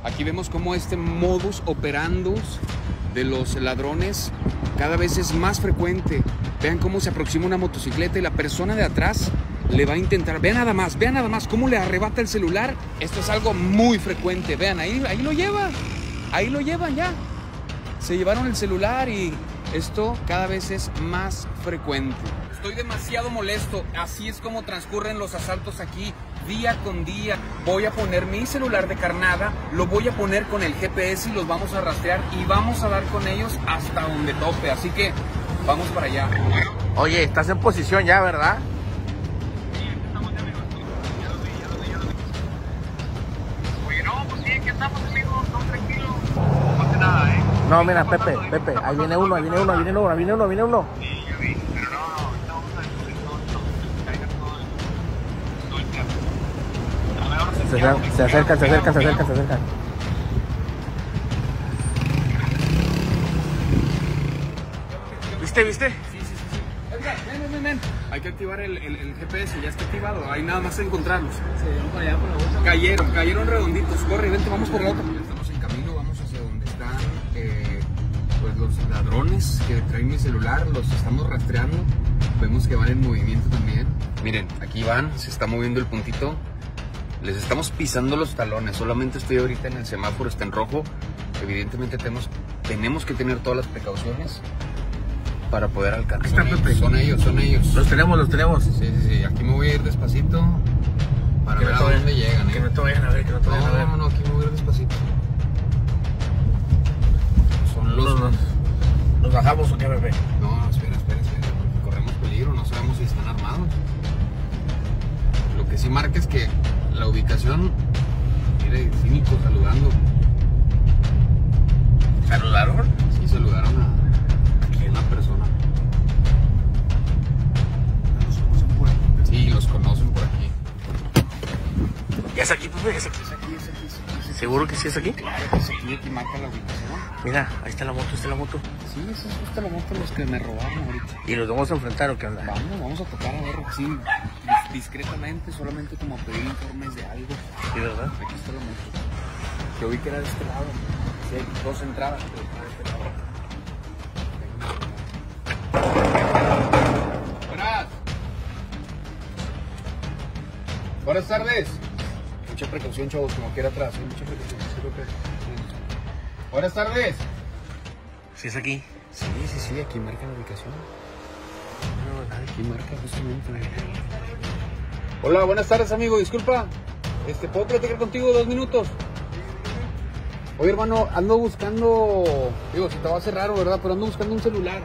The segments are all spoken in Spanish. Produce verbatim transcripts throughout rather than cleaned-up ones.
Aquí vemos cómo este modus operandus de los ladrones cada vez es más frecuente. Vean cómo se aproxima una motocicleta y la persona de atrás le va a intentar. Vean nada más, vean nada más cómo le arrebata el celular. Esto es algo muy frecuente. Vean, ahí, ahí lo lleva. Ahí lo llevan ya. Se llevaron el celular y esto cada vez es más frecuente. Estoy demasiado molesto. Así es como transcurren los asaltos aquí día con día. Voy a poner mi celular de carnada, lo voy a poner con el G P S y los vamos a rastrear y vamos a dar con ellos hasta donde tope. Así que vamos para allá. Oye, estás en posición ya, ¿verdad? Sí, estamos ya, amigos. Ya lo vi, ya lo vi, ya lo vi. Oye, no, pues sí, aquí estamos, amigos. No, tranquilo. No pasa nada, ¿eh? No, mira, Pepe, Pepe, ahí viene uno, ahí viene uno, ahí viene uno, ahí viene uno, ahí viene uno. Sí, ya vi, pero no, ahorita vamos a descubrir todo esto. Caiga todo el, todo el tiempo. A ver, ahora Se, acer- se acercan, se acercan, se acercan, se acercan. ¿Viste, viste? Sí, sí, sí, sí. Edgar, ven, ven, ven, ven. Hay que activar el, el, el G P S, ya está activado. Hay nada más que encontrarlos. Se dieron para allá por la bolsa. Cayeron, cayeron redonditos. Corre, vente, vamos por la otra. Estamos en camino, vamos hacia donde están eh, pues los ladrones que traen mi celular. Los estamos rastreando. Vemos que van en movimiento también. Miren, aquí van, se está moviendo el puntito. Les estamos pisando los talones. Solamente estoy ahorita en el semáforo, está en rojo. Evidentemente tenemos, tenemos que tener todas las precauciones para poder alcanzar. Está, Pepe. Son ellos, son ellos. Los tenemos, los tenemos. Sí, sí, sí. Aquí me voy a ir despacito para Que ver no a te vayan- dónde llegan. Que ¿eh? no te vayan a ver, que no te vayan a No, ver. no, no, aquí me voy a ir despacito. Son Nos, los... nos, nos bajamos o qué, Pepe. No, espera, espera, espera, porque corremos peligro, no sabemos si están armados. Lo que sí marca es que la ubicación, mire, cínico saludando. ¿Saludaron? Sí, saludaron a, a una persona. Los conocen por aquí. Sí, los conocen por aquí. ¿Ya es aquí, Pepe? ¿Ya es aquí? Es aquí, es aquí, es aquí. Es aquí. ¿Seguro que sí es aquí? Claro que es aquí, aquí marca la ubicación. Mira, ahí está la moto, ahí está la moto. Sí, esa es justo la moto los que me robaron ahorita. ¿Y nos vamos a enfrentar o qué onda? Vamos, vamos a tocar a ver, sí, dis- discretamente, solamente como a pedir informes de algo. Sí, ¿verdad? Aquí está la moto. Yo vi que era de este lado. Sí, hay dos entradas, pero está de este lado. Buenas. Buenas tardes. Mucha precaución, chavos, como quiera atrás. ¿eh? Mucha precaución. Creo que- Buenas tardes. Sí es aquí. Sí, sí, sí, aquí marca la ubicación. Aquí marca justamente. Hola, buenas tardes, amigo. Disculpa. Este, ¿puedo platicar contigo dos minutos? Oye, hermano, ando buscando... Digo, se te va a hacer raro, ¿verdad? Pero ando buscando un celular.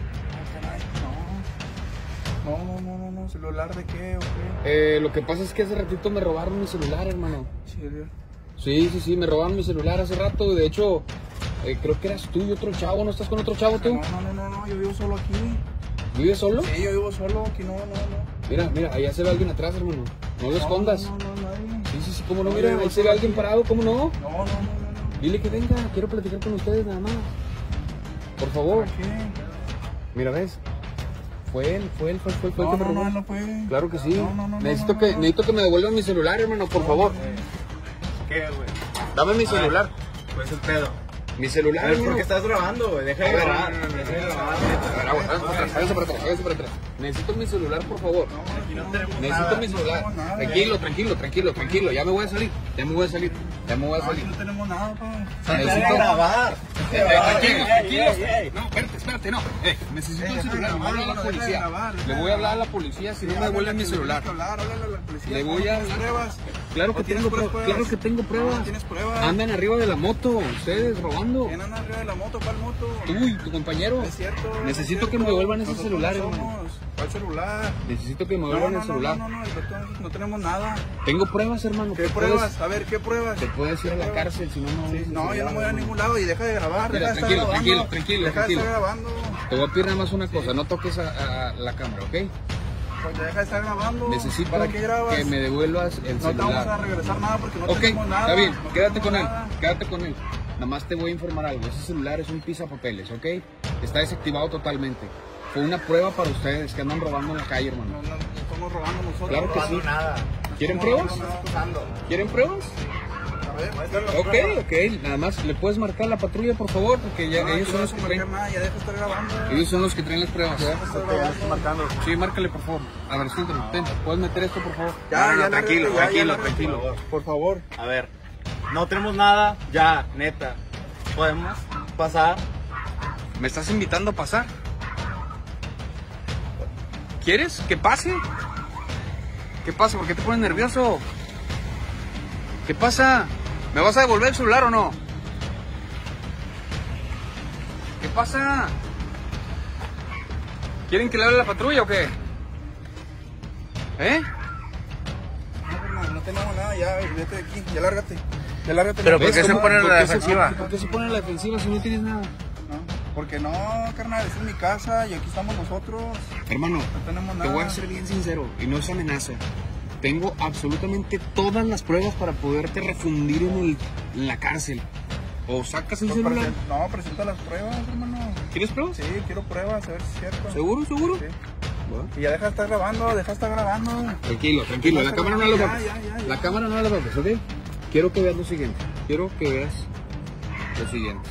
No, no, no, no, no. ¿Celular de qué o qué? Eh, lo que pasa es que hace ratito me robaron mi celular, hermano. ¿Serio? Sí, sí, sí, me robaron mi celular hace rato. De hecho, eh, creo que eras tú y otro chavo. ¿No estás con otro chavo tú? No, no, no, no, no. Yo vivo solo aquí. ¿Vives solo? Sí, yo vivo solo aquí. No, no, no. Mira, mira, allá se ve alguien atrás, hermano. No lo escondas. No, no, no, nadie. Sí, sí, sí, cómo no, No, mira, yo ahí vivo se ve solo alguien aquí. parado, ¿cómo no? No, no, no, no, no. Dile que venga, quiero platicar con ustedes nada más. Por favor. ¿Para qué? Mira, ¿ves? Fue él, fue él, fue, fue, fue el No, que me no, no, robó. él no fue. Claro que sí. No, no, no, necesito, no, que, no. necesito que me devuelvan mi celular, hermano, por favor. ¿Qué, güey? Dame mi celular. Pues el pedo. Mi celular, A ver, hermano. ¿por qué estás grabando, güey? Deja de A ver, grabar. no, no, no, Deja de no, grabar. A ver, aguanta, aguanta, hágase para atrás, hágase para atrás. Necesito mi celular, por favor. Aquí no tenemos Necesito nada. mi celular. tenemos nada. Tranquilo, tranquilo, tranquilo, tranquilo. Ya me voy a salir. Ya me voy a salir. Ya me voy a No, aquí salir. no tenemos nada, pa. Deja de Necesito- grabar. Eh, eh, tranquilo, Ey, tranquilo. ey, ey. No, espérate, espérate, no. Eh, necesito Eh, el deja de celular, le voy a hablar a la grabar, deja de policía. grabar, deja Le de voy a hablar a grabar. la policía si no me Háblale devuelven mi que le celular. tienes que hablar, háblale a la policía. Le voy ¿No a- tienes pruebas? Claro que ¿No tienes tengo puras pruebas. pruebas? Claro que tengo pruebas. No, ¿tienes pruebas? Andan arriba de la moto, ustedes robando. ¿Quién anda arriba de la moto? ¿Cuál moto? Tú y tu compañero. No es cierto. no es Necesito cierto. que me devuelvan ese Nosotros celular, no hermano. somos. ¿Cuál celular? Necesito que me No, devuelvan no, el no, celular. no, no, no, no, no tenemos nada. Tengo pruebas, hermano. ¿Qué Te pruebas? puedes- A ver, ¿qué pruebas? Te puedes ir a ¿Qué la pruebas? cárcel si no no. Sí, no, yo no me voy a ningún lado y deja de grabar, Mira, deja de estar tranquilo, grabando. tranquilo, tranquilo, Deja tranquilo. de estar grabando. Te voy a pedir nada más una cosa, no toques a, a la cámara, ¿ok? Pues deja de estar grabando. Necesito ¿Para qué grabas? que me devuelvas el No te vamos a celular. regresar nada porque no Ok, tenemos nada. está bien, no quédate tenemos con él, nada. quédate con él. Nada más te voy a informar algo, ese celular es un pisapapeles, ¿ok? Está desactivado totalmente. Fue una prueba para ustedes que andan robando en la calle, No, hermano. no, no estamos robando nosotros. Claro que No sí. nada. ¿Quieren No, pruebas? no, no, no. Usando. ¿Quieren pruebas? Ok, ok, nada más, ¿le puedes marcar la patrulla, por favor? Porque ya, ellos son los que traen, Ya deja de estar grabando. ellos son los que traen las pruebas. Ya estoy marcando. Sí, márcale, por favor. A ver, siéntame, ten, ¿puedes meter esto, por favor? Ya, No, no, ya, tranquilo, lárgate, ya, tranquilo, ya, tranquilo. lárgate, Por favor. A ver, no tenemos nada, ya, neta. ¿Podemos pasar? ¿Me estás invitando a pasar? ¿Quieres que pase? ¿Qué pasa? ¿Por qué te pones nervioso? ¿Qué pasa? ¿Me vas a devolver el celular o no? ¿Qué pasa? ¿Quieren que le hable a la patrulla o qué? ¿Eh? No, carnal, no tenemos nada, ya, vete de aquí, ya lárgate. Ya lárgate. Pero ¿Ves ¿por qué se cómo? ponen en la ¿Por qué se defensiva? pone- ¿Por qué se pone en la defensiva si no tienes nada? No, porque no, carnal, esta es mi casa y aquí estamos nosotros. Hermano, No tenemos te nada. voy a ser bien sincero y no es amenaza. Tengo absolutamente todas las pruebas para poderte refundir en, el, en la cárcel. O sacas el Pues celular. presen- No, presenta las pruebas, hermano. ¿Quieres pruebas? Sí, quiero pruebas, a ver si es cierto. ¿Seguro, seguro? Sí. Bueno. Y ya deja de estar grabando, deja de estar grabando. Tranquilo, tranquilo. La Ya, cámara no la ya, toques. ya, ya, ya. La cámara no la toques, ¿ok? Quiero que veas lo siguiente. Quiero que veas lo siguiente.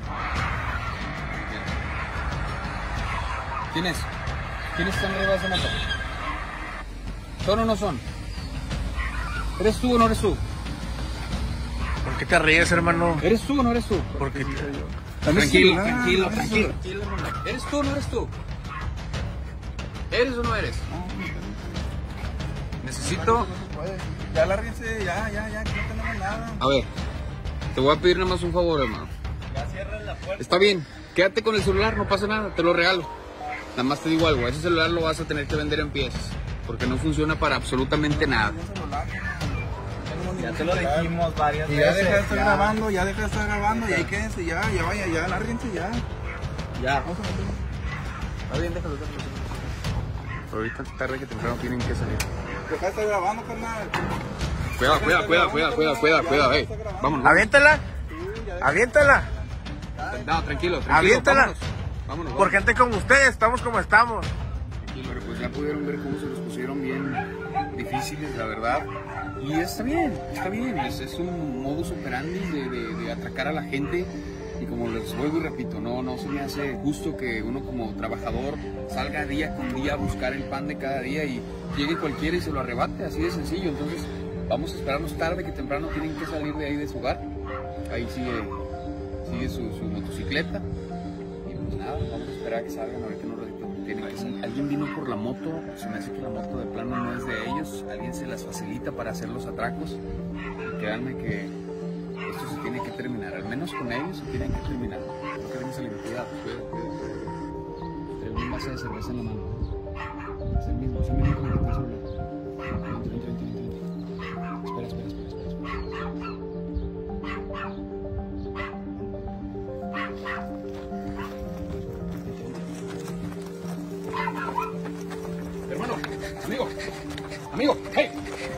¿Quién es? ¿Quiénes están arriba de esa moto? ¿Son o no son? ¿Eres tú o no eres tú? ¿Por qué te ríes, hermano? ¿Eres tú o no eres tú? Porque Dame Tranquilo, celular, tranquilo, dame tranquilo. celular. ¿Eres tú o no eres tú? ¿Eres o no eres? Necesito... No se puede. Ya lárguense, ya, ya, ya, que no tenemos nada. A ver, te voy a pedir nada más un favor, hermano. Ya cierren la puerta. Está bien, quédate con el celular, no pasa nada, te lo regalo. Nada más te digo algo, ese celular lo vas a tener que vender en piezas, porque no funciona para absolutamente nada. Un celular, no tenemos Ya ningún te lo celular. dijimos varias Y veces. ya deja de estar ya. grabando, ya deja de estar grabando y ahí quédense, ya, ya vaya, ya, lárguense, ya. Ya. Vamos a meter. Está bien, déjalo, déjalo. Pero ahorita tarde que temprano tienen que salir. Deja de estar grabando, carnal. Cuidado, cuidado, cuidado, cuidado, cuidado, cuidado, cuidado, hey. Vámonos. aviéntala, Sí, ya deja- aviéntala. No, tranquilo, tranquilo. Aviéntala. Vámonos, vámonos. Por gente como ustedes, estamos como estamos. Tranquilo, pero pues ya pudieron ver cómo se los pusieron bien difíciles, la verdad. Y está bien, está bien. Es, es un modus operandi de, de, de atracar a la gente. Y como les vuelvo y repito, no, no se me hace justo que uno como trabajador salga día con día a buscar el pan de cada día y llegue cualquiera y se lo arrebate, así de sencillo. Entonces vamos a esperarnos tarde que temprano tienen que salir de ahí de su hogar. Ahí sigue, sigue su, su motocicleta. Y pues nada, vamos a esperar a que salgan ahorita en un ratito. Tienen que salir. Alguien vino por la moto, se me hace que la moto de plano no es de ellos. Alguien se las facilita para hacer los atracos. Y créanme que esto se tiene que terminar, al menos con ellos se tiene que terminar. No queremos salir, cuidado, cuidado, cuidado, cuidado. Trae un vaso de cerveza en la mano. Es el mismo, es el mismo que me quitó el celular. Vente, vente, vente, vente, vente. Espera, espera, espera, espera, espera. Hermano, amigo, amigo, hey.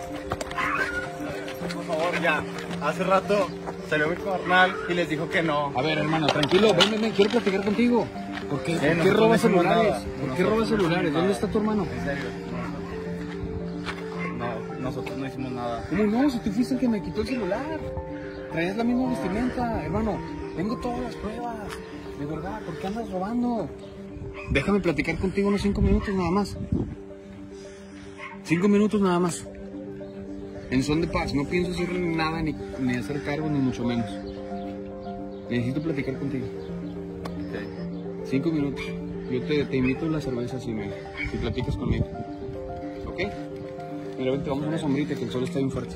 Por favor, ya. Hace rato salió mi carnal y les dijo que no. A ver, hermano, tranquilo, ven, ven, ven, quiero platicar contigo. ¿Por qué, ¿por qué nosotros robas no hicimos celulares? nada. ¿Por qué Nosotros robas no celulares? hicimos ¿Dónde nada. está tu hermano? En serio. No, nosotros no hicimos nada. ¿Cómo no? Si tú fuiste el que me quitó el celular. Traías la misma vestimenta, hermano. Tengo todas las pruebas. De verdad, ¿por qué andas robando? Déjame platicar contigo unos cinco minutos nada más. Cinco minutos nada más. En son de paz, no pienso hacer nada ni, ni hacer cargo ni mucho menos. Necesito platicar contigo. Cinco minutos. Yo te, te invito a la cerveza si, me, si platicas conmigo. ¿Ok? Mira, vente, vamos a una sombrita que el sol está bien fuerte.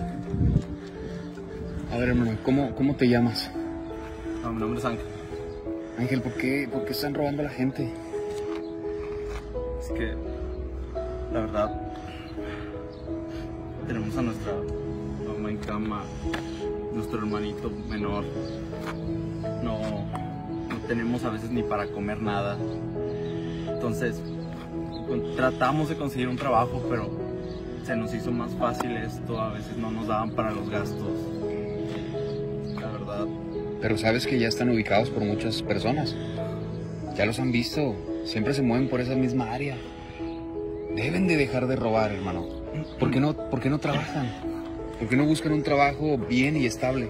A ver, hermano, ¿cómo, cómo te llamas? No, mi nombre es Ángel. Ángel, ¿por qué, ¿por qué están robando a la gente? Es que, la verdad, tenemos a nuestra mamá en cama, nuestro hermanito menor. No, no tenemos a veces ni para comer nada. Entonces, con- tratamos de conseguir un trabajo, pero se nos hizo más fácil esto. A veces no nos daban para los gastos. La verdad. Pero sabes que ya están ubicados por muchas personas. Ya los han visto. Siempre se mueven por esa misma área. Deben de dejar de robar, hermano. ¿Por qué no, por qué no trabajan? ¿Por qué no buscan un trabajo bien y estable?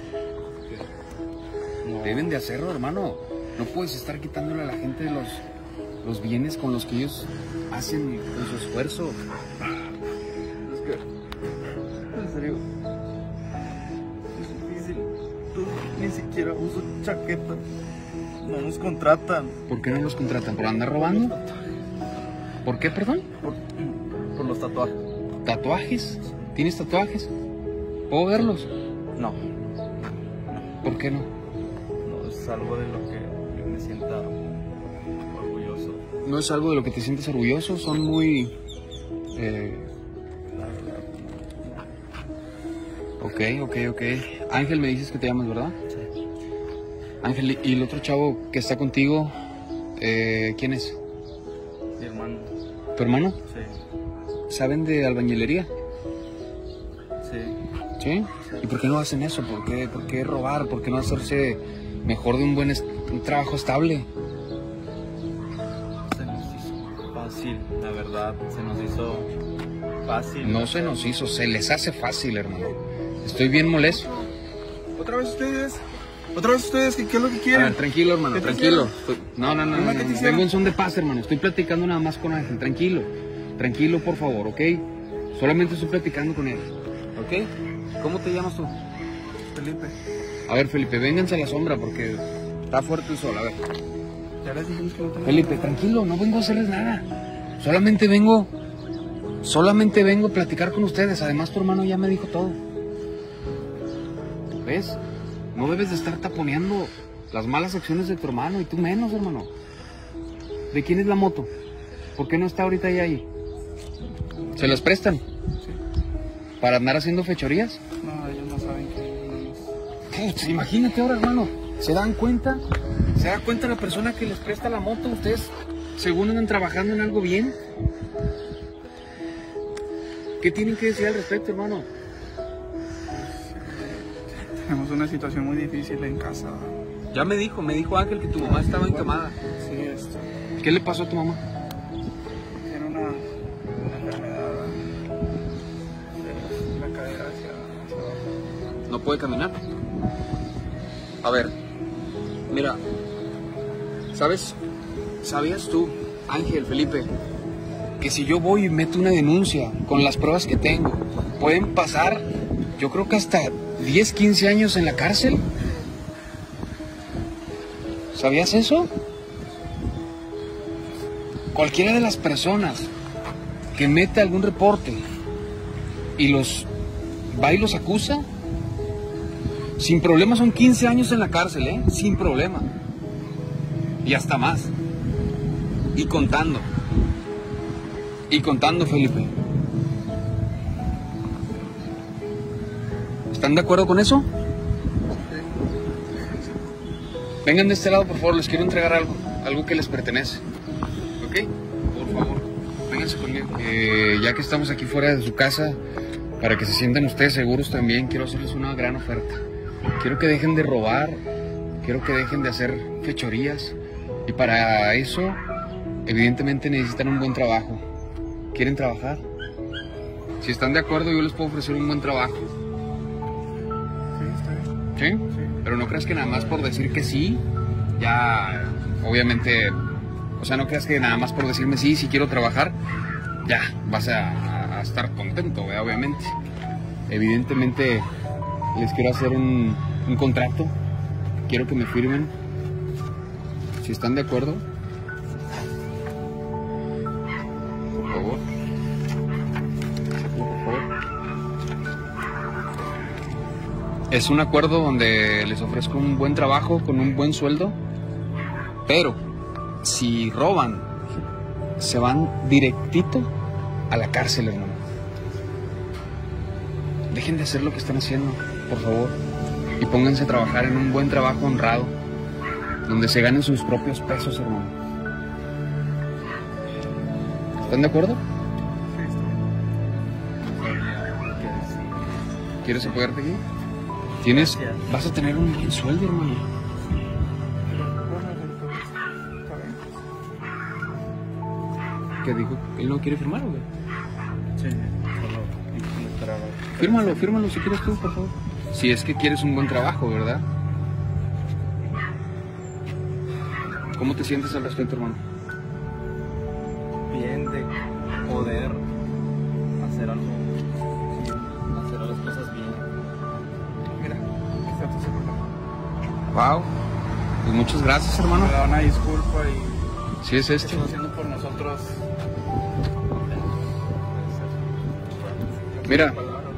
No. Deben de hacerlo, hermano. No puedes estar quitándole a la gente los, los bienes con los que ellos hacen con su esfuerzo. Es que, en serio, es difícil. Tú ni siquiera uso chaqueta. No nos contratan. ¿Por qué no los contratan? ¿Por andar robando? ¿Por qué, perdón? Por, por los tatuajes. ¿Tatuajes? ¿Tienes tatuajes? ¿Puedo verlos? No, ¿Por qué no? no es algo de lo que yo me sienta orgulloso. No es algo de lo que te sientes orgulloso, son muy... Eh... La verdad, Ok, ok, ok. Ángel, me dices que te llamas, ¿verdad? no. Sí. Ángel, ¿y el otro chavo que está contigo, eh, quién es? Mi hermano. ¿Tu hermano? Sí. ¿Saben de albañilería? Sí. ¿Sí? ¿Y por qué no hacen eso? ¿Por qué, por qué robar? ¿Por qué no hacerse mejor de un buen est- un trabajo estable? Se nos hizo fácil, la verdad. Se nos hizo fácil. No se nos hizo, se les hace fácil, hermano. Estoy bien molesto. ¿Otra vez ustedes? ¿Otra vez ustedes? ¿Qué, qué es lo que A quieren? ver, tranquilo, hermano, ¿Qué te tranquilo. hicieron? Estoy- No, no, no, no, Dime no, qué te no. hicieron. Vengo en son de paz, hermano. Estoy platicando nada más con Ángel. Tranquilo, tranquilo, por favor, ¿ok? Solamente estoy platicando con él, ¿ok? ¿Cómo te llamas tú? Felipe, A ver, Felipe, vénganse a la sombra porque está fuerte el sol. A ver, ya les dijimos que no tenemos Felipe, nada. tranquilo, no vengo a hacerles nada. Solamente vengo, solamente vengo a platicar con ustedes. Además, tu hermano ya me dijo todo. ¿Ves? No debes de estar taponeando las malas acciones de tu hermano y tú menos, hermano. ¿De quién es la moto? ¿Por qué no está ahorita ya ahí? ¿Se las prestan? ¿Para andar haciendo fechorías? No, ellos no saben que no nos... Puch, imagínate ahora, hermano. ¿Se dan cuenta? ¿Se da cuenta la persona que les presta la moto? Ustedes, según andan trabajando en algo bien. ¿Qué tienen que decir al respecto, hermano? Tenemos una situación muy difícil en casa. Ya me dijo, me dijo Ángel que tu mamá estaba encamada. Sí, esto. ¿Qué le pasó a tu mamá? Tiene una, una enfermedad de la cadera hacia, hacia abajo. No puede caminar. A ver, mira, ¿sabes? ¿Sabías tú, Ángel, Felipe, que si yo voy y meto una denuncia con las pruebas que tengo, pueden pasar, yo creo que hasta diez, quince años en la cárcel? ¿Sabías eso? Cualquiera de las personas que mete algún reporte y los va y los acusa, sin problema son quince años en la cárcel, ¿eh? Sin problema. Y hasta más. Y contando. Y contando, Felipe. ¿Están de acuerdo con eso? Vengan de este lado, por favor, les quiero entregar algo. Algo que les pertenece. ¿Ok? Por favor, vénganse conmigo. Eh, ya que estamos aquí fuera de su casa, para que se sientan ustedes seguros también, quiero hacerles una gran oferta. Quiero que dejen de robar, quiero que dejen de hacer fechorías. Y para eso, evidentemente necesitan un buen trabajo. ¿Quieren trabajar? Si están de acuerdo, yo les puedo ofrecer un buen trabajo. Sí, está bien. ¿Sí? Pero no creas que nada más por decir que sí, ya, obviamente, o sea, no creas que nada más por decirme sí, sí quiero trabajar, ya, vas a, a estar contento, ¿verdad? Obviamente. Evidentemente, les quiero hacer un, un contrato, quiero que me firmen, si están de acuerdo. Por favor. Por favor. Es un acuerdo donde les ofrezco un buen trabajo con un buen sueldo, pero si roban, se van directito a la cárcel, hermano. Dejen de hacer lo que están haciendo, por favor, y pónganse a trabajar en un buen trabajo honrado, donde se ganen sus propios pesos, hermano. ¿Están de acuerdo? Sí, está bien. Sabía qué decir. ¿Quieres apoyarte aquí? Tienes, Gracias. vas a tener un buen sueldo, hermano. Pero, bueno, entonces, está bien. ¿Qué dijo? ¿Él no quiere firmar, güey? Sí, solo me esperaba. Fírmalo, fírmalo si quieres tú, por favor. Si es que quieres un buen trabajo, ¿verdad? ¿Cómo te sientes al respecto, hermano? Bien de poder hacer algo, hacer las cosas bien. Mira, aquí está tu celular. Wow. Pues muchas gracias, hermano. Me da una disculpa y Sí, es este. están haciendo por nosotros. Mira,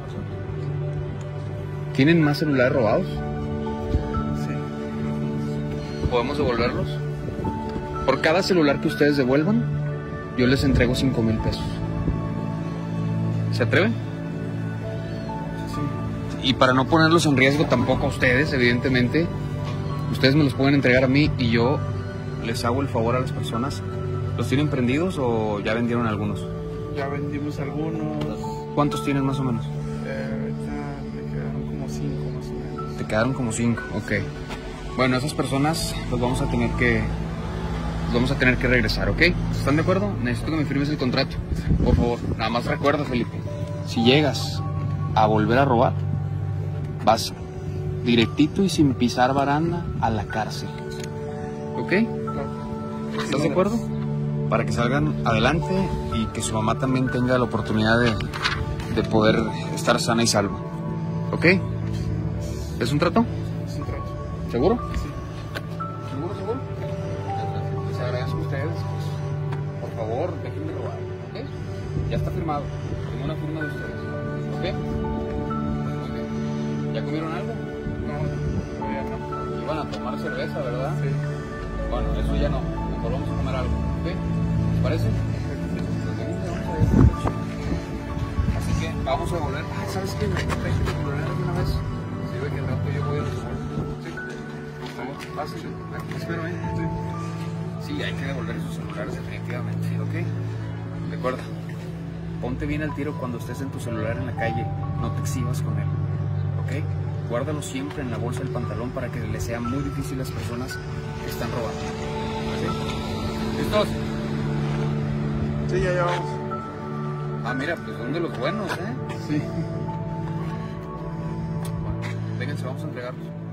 ¿tienen más celulares robados? Sí. ¿Podemos devolverlos? Por cada celular que ustedes devuelvan, yo les entrego cinco mil pesos. ¿Se atreven? Sí. Y para no ponerlos en riesgo tampoco a ustedes, evidentemente, ustedes me los pueden entregar a mí y yo les hago el favor a las personas. ¿Los tienen prendidos o ya vendieron algunos? Ya vendimos algunos. ¿Cuántos tienen más o menos? Eh, ahorita me quedaron como cinco más o menos. Te quedaron como cinco, ok. Bueno, esas personas los vamos a tener que los vamos a tener que regresar, ¿ok? ¿Están de acuerdo? Necesito que me firmes el contrato, por favor. Nada más recuerda, Felipe, si llegas a volver a robar, vas directito y sin pisar baranda a la cárcel, ¿ok? ¿Estás de acuerdo? Para que salgan adelante y que su mamá también tenga la oportunidad de, de poder estar sana y salva, ¿ok? ¿Es un trato? Es un trato. ¿Seguro? Sí. ¿Seguro, seguro? Les agradezco a ustedes, pues, por favor, déjenme robar, ¿ok? Ya está firmado, tengo una firma de ustedes, ¿ok? Muy bien. ¿Ya comieron algo? No, todavía no. Iban a tomar cerveza, ¿verdad? Sí. Bueno, eso ya no, mejor vamos a comer algo, ¿ok? ¿Les parece? Así que vamos a volver. Ah, ¿sabes qué? Me traje el celular de una vez. Sirve que al rato yo voy a resolver. Sí. Vamos, fácil. Aquí espero, ¿eh? Sí. Sí, hay que devolver esos celulares definitivamente, ¿ok? Recuerda, ponte bien al tiro cuando estés en tu celular en la calle. No te exhibas con él, ¿ok? Guárdalo siempre en la bolsa del pantalón para que les sea muy difícil a las personas que están robando. ¿Sí? ¿Listos? Sí, ya, ya vamos. Ah, mira, pues son de los buenos, ¿eh? Sí. Bueno, vénganse, vamos a entregarlos.